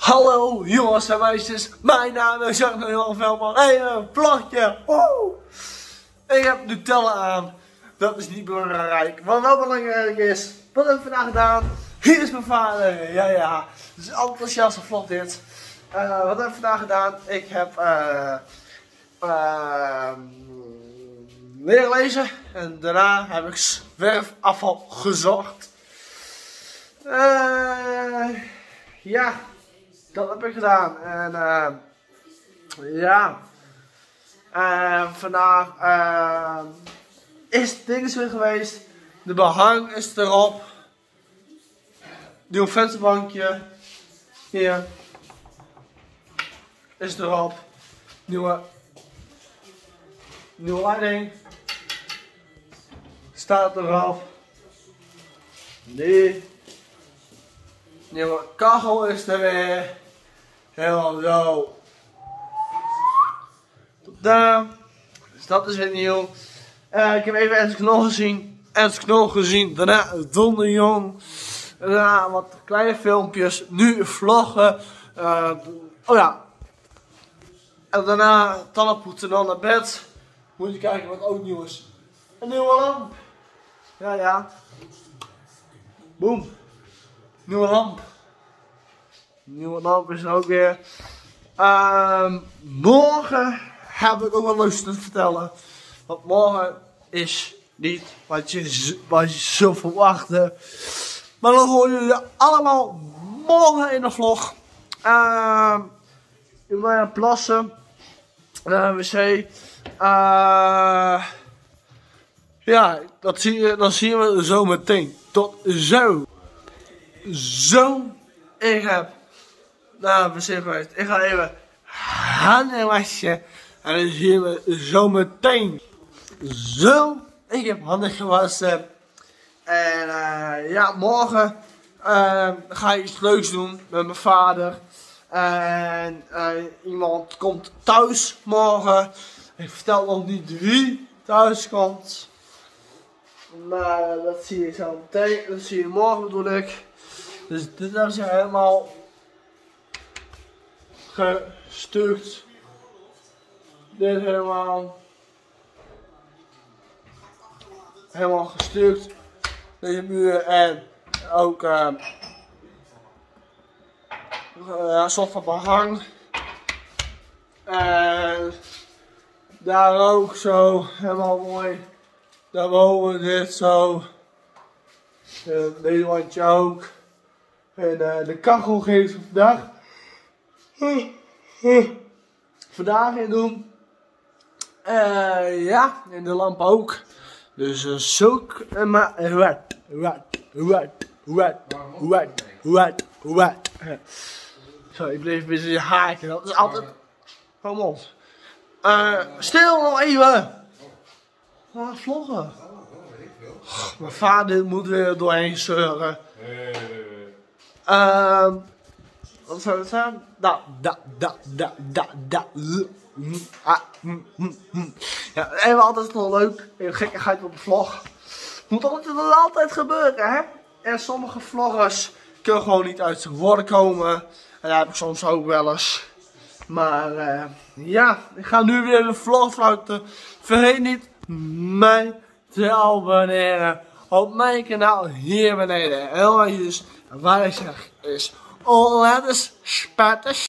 Hallo jongens en meisjes, mijn naam is Jan Velman. Hey, een vlogje. Woe! Ik heb Nutella aan. Dat is niet belangrijk. Wat wel belangrijk is, wat heb ik vandaag gedaan? Hier is mijn vader. Ja. Het is een enthousiaste vlog dit. Wat heb ik vandaag gedaan? Ik heb leren lezen. En daarna heb ik zwerfafval gezocht. Ja. Dat heb ik gedaan. En ja. Vandaag is het ding weer geweest. De behang is erop. Nieuw vensterbankje. Hier. Is erop. Nieuwe leiding. Staat erop. Nee. Nieuwe kachel is er weer. Helemaal zo. Tot daar. Dus dat is weer nieuw. Ik heb even Ernst Knol gezien. Ernst Knol gezien. Daarna Donderjong. Daarna wat kleine filmpjes. Nu vloggen. Oh ja. En daarna tandenpoetsen en dan naar bed. Moet je kijken wat ook nieuw is. Een nieuwe lamp. Ja. Boom. Nieuwe lamp. Nieuwe lamp is er ook weer. Morgen heb ik ook wel leuks te vertellen. Want morgen is niet wat je zou verwachten. Maar dan horen jullie allemaal morgen in de vlog. Ik ben aan het plassen. Wc. Ja, dan zien we zo meteen. Tot zo. Ik heb naar de wc geweest. Ik ga even handen wassen. En dan zien we zo meteen. Zo. Ik heb handen gewassen. En ja, morgen ga ik iets leuks doen met mijn vader. En iemand komt thuis morgen. Ik vertel nog niet wie thuis komt. Maar dat zie je zo meteen. Dat zie je morgen bedoel ik. Dus dit is helemaal gestuukt. Dit helemaal gestuukt. Deze muur en ook een soort van behang. En daar ook zo helemaal mooi. Daarboven dit zo. Deze wandje ook. En de kachel ging ik vandaag in doen. Ja, en de lamp ook. Dus zoek maar wat. Zo, ik bleef een beetje haken. Dat is altijd. Kom op. Stil nog even. Vloggen. Mijn vader moet weer doorheen zeuren. Wat zou het zijn? Ja, even altijd nog leuk. Even gekkigheid op de vlog. Moet altijd gebeuren, hè? En sommige vloggers kunnen gewoon niet uit zijn woorden komen. En dat heb ik soms ook wel eens. Maar ja, ik ga nu weer de vlog sluiten. Vergeet niet mij te abonneren op mijn kanaal hier beneden. En waar ik zeg is, letters, spatters.